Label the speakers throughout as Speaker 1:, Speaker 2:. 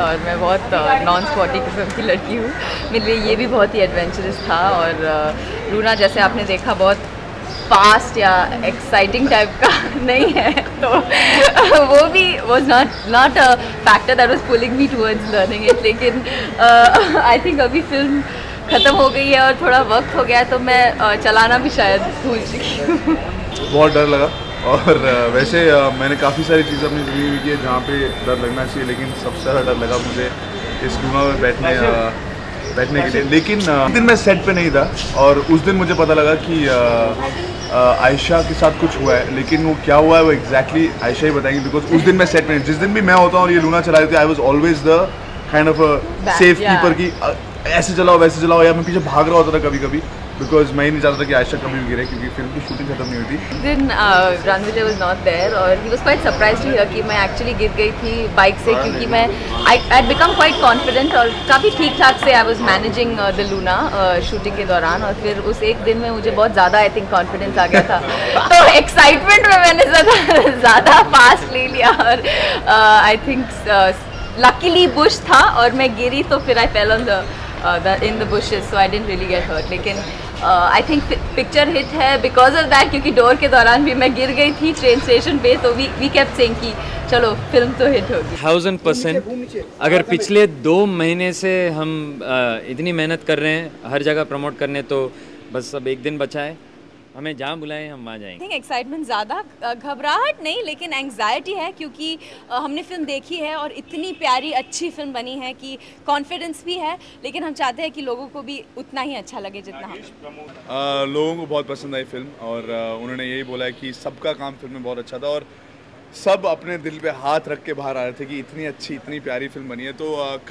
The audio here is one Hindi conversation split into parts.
Speaker 1: और मैं बहुत नॉन स्पॉटी किस्म की लड़की हूँ। मेरे लिए ये भी बहुत ही एडवेंचरस था। और लूना जैसे आपने देखा बहुत फास्ट या एक्साइटिंग टाइप का नहीं है, तो वो भी was not a factor that was pulling me towards learning it. लेकिन आई थिंक अभी फिल्म ख़त्म हो गई है और थोड़ा वक्त हो गया है, तो मैं चलाना भी शायद भूल चुकी हूँ।
Speaker 2: बहुत डर लगा। और वैसे मैंने काफ़ी सारी चीज़ें अपनी ज़िंदगी में की है जहाँ पे डर लगना चाहिए, लेकिन सबसे ज़्यादा डर लगा मुझे इस लूना में बैठने के लिए। लेकिन उस दिन मैं सेट पे नहीं था और उस दिन मुझे पता लगा कि आयशा के साथ कुछ हुआ है, लेकिन वो क्या हुआ है वो एग्जैक्टली आयशा ही बताएंगी, बिकॉज उस दिन मैं सेट में, जिस दिन भी मैं होता हूँ और ये लूना चला रही थी, I was always the kind of safe keeper की ऐसे चलाओ वैसे चलाओ, या मैं पीछे भाग रहा होता था कभी कभी, बिकॉज मैं ही नहीं चाहता था कि आयशा कभी भी गिरे, क्योंकि फिल्म की शूटिंग खत्म नहीं हुई थी।
Speaker 1: दिन रणविजय वाज नॉट देयर और he was quite surprised to hear कि मैं एक्चुअली गिर गई थी बाइक से, क्योंकि मैं I had become quite confident और काफ़ी ठीक ठाक से I was managing the Luna shooting के दौरान। और फिर उस एक दिन में मुझे बहुत ज़्यादा आई थिंक कॉन्फिडेंस आ गया था, तो एक्साइटमेंट में मैंने ज़्यादा फास्ट ले लिया और आई थिंक लकीली बुश था और मैं गिरी, तो फिर I fell on in the bushes, so I didn't really get hurt. लेकिन I think picture hit है because of that, क्योंकि डोर के दौरान भी मैं गिर गई थी ट्रेन स्टेशन पे, तो we kept saying कि चलो फिल्म तो हिट होगी।
Speaker 3: 1000%। अगर पिछले 2 महीने से हम इतनी मेहनत कर रहे हैं हर जगह प्रमोट करने, तो बस अब एक दिन बचा है, हमें जहाँ बुलाएं हम वहाँ जाएंगे।
Speaker 1: आई थिंक एक्साइटमेंट ज़्यादा, घबराहट नहीं, लेकिन एंग्जाइटी है, क्योंकि हमने फिल्म देखी है और इतनी प्यारी अच्छी फिल्म बनी है कि कॉन्फिडेंस भी है, लेकिन हम चाहते हैं कि लोगों को भी उतना ही अच्छा लगे जितना हम।
Speaker 2: लोगों को बहुत पसंद आई फिल्म और उन्होंने यही बोला है कि सबका काम फिल्म में बहुत अच्छा था और सब अपने दिल पे हाथ रख के बाहर आ रहे थे कि इतनी अच्छी इतनी प्यारी फिल्म बनी है। तो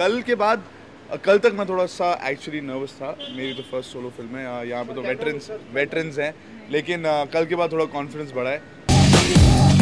Speaker 2: कल तक मैं थोड़ा सा एक्चुअली नर्वस था, मेरी तो फर्स्ट सोलो फिल्म है, यहाँ पे तो वेटरन्स हैं, लेकिन कल के बाद थोड़ा कॉन्फिडेंस बढ़ा है।